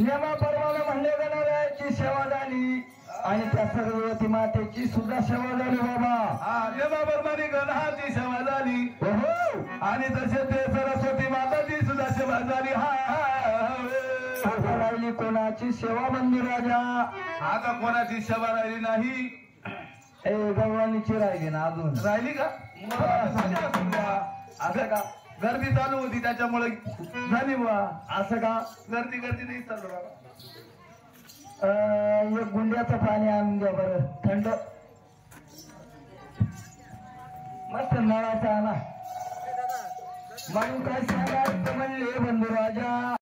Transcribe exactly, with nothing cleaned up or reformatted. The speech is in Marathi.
नियमाप्रमाणे म्हणले जाणाऱ्याची सेवा झाली आणि त्या सरस्वती मातेची सुद्धा सेवा झाली बाबा। हा नियमाप्रमाणे गणाची सेवा झाली हो आणि तसे ते सरस्वती माताची सुद्धा सेवा झाली। हा राहिली कोणाची सेवा मंदिर राजा? आता कोणाची सेवा राहिली नाही। ए गवळणीची राहिली ना अजून? राहिली का? असं का? गर्दी चालू होती त्याच्यामुळे झाली बा। असं का? गर्दी गर्दी नाही चालू बाबा। एक गुंड्याचं पाणी आणून द्या बरं, थंड मस्त नळाचा आणा। म्हणून काय सांगायचं म्हणले बंधू राजा?